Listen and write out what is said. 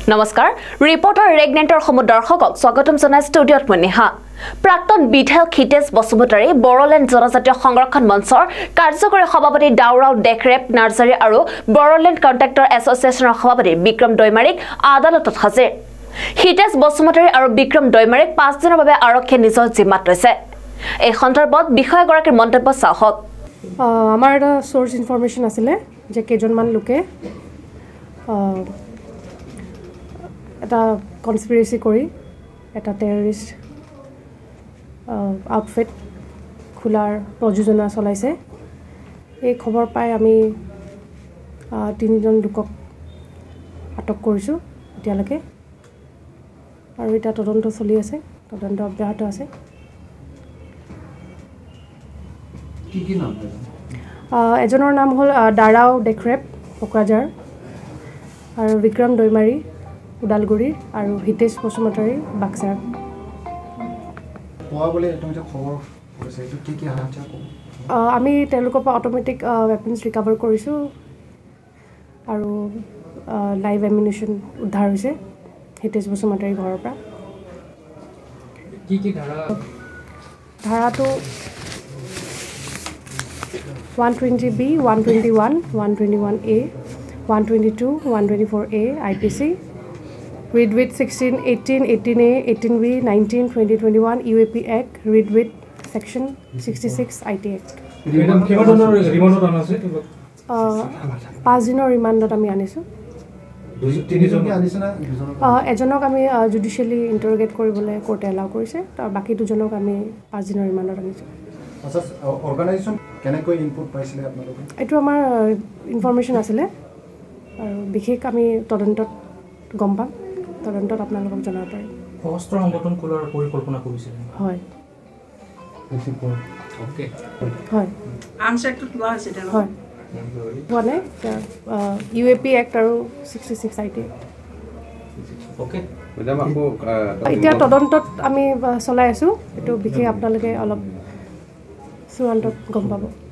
নমস্কাৰ ৰিপৰ্টাৰ ৰেগনেন্টৰ সমদৰ্শকক স্বাগতম জনাই ষ্টুডিঅত মনিহা প্ৰাক্তন বিধায়ক হিতেশ বসুমতাৰী বড়োলেণ্ড জনজাতীয় সংৰক্ষণ মঞ্চৰ কাৰ্যকৰী সভাপতি দাউৰাও ডেকৰেপ নাৰ্সাৰী আৰু বড়োলেণ্ড কন্ট্ৰাক্টৰ এছ'চিয়েশ্যনৰ সভাপতি বিক্ৰম দৈমাৰীক আদালতত হাজিৰ হিতেশ বসুমতাৰী আৰু বিক্ৰম দৈমাৰীক 5 দিনৰ বাবে আৰক্ষীয়ে নিজৰ জিম্মাত লৈছে এই সন্দৰ্ভত বিষয়াগৰাকীৰ মন্তব্য চাওক আমাৰ এটা সোৰ্স ইনফৰমেশন আছিলে যে কেজনমান লোকে এটা কনস্পিৰেসি কৰি এটা টেৰৰিষ্ট আউটফিট খোলাৰ প্ৰযোজনা চলাইছে এই খবৰ পাই আমি তিনিজন লোকক আটক কৰিছো এতিয়ালৈকে আৰু এটা তদন্ত চলি আছে তদন্ত অব্যাহত আছে কি নাম এজনৰ নাম হ'ল দাৰাও ডেকৰেপ কোকৰাঝাৰ আৰু বিক্ৰম দৈমাৰী উদালগুৰি আৰু হিতেশ বসুমতাৰী বাক্সাৰ আমি তেওঁলোকৰ পৰা অটোমেটিক ৱেপন্স ৰিকভাৰ কৰিছোঁ আৰু লাইভ এমিউনিশ্যন উদ্ধাৰ হৈছে হিতেশ বসুমতাৰীৰ ঘৰৰ পৰা ধাৰাটো 120B, 121, 121A, 122, 124A, IPC, read with 16, 18, 18A, 18B, 19, 20, 21, UAP Act, read with section 66, IT Act. 5 দিনৰ ৰিমাণ্ডত আমি আনিছোঁ এজনক আমি জুডিচিয়েলি ইণ্টাৰোগেট কৰিবলৈ কোৰ্টে এলাউ কৰিছে আৰু বাকী দুজনক আমি 5 দিনৰ ৰিমাণ্ডত আনিছোঁ অৰ্গানাইজেশ্যন কেনেকৈ ইনপুট পাইছিলে আপোনালোকে এইটো আমাৰ ইনফৰমেশ্যন আছিলে আৰু বিশেষ আমি তদন্তত গম পাম তদন্তত আপোনালোকক জনাব পাৰিম সহস্ত্ৰ সংগঠন খোলাৰ পৰিকল্পনা কৰিছিল হয় ওকে হয় আনচেক্টত লোৱা হৈছে হয় হোৱা নাই UAP Act আৰু 66 IT ওকে এতিয়া তদন্তত আমি চলাই আছোঁ এইটো বিশেষ আপোনালোকে অলপ চূড়ান্তত গম পাব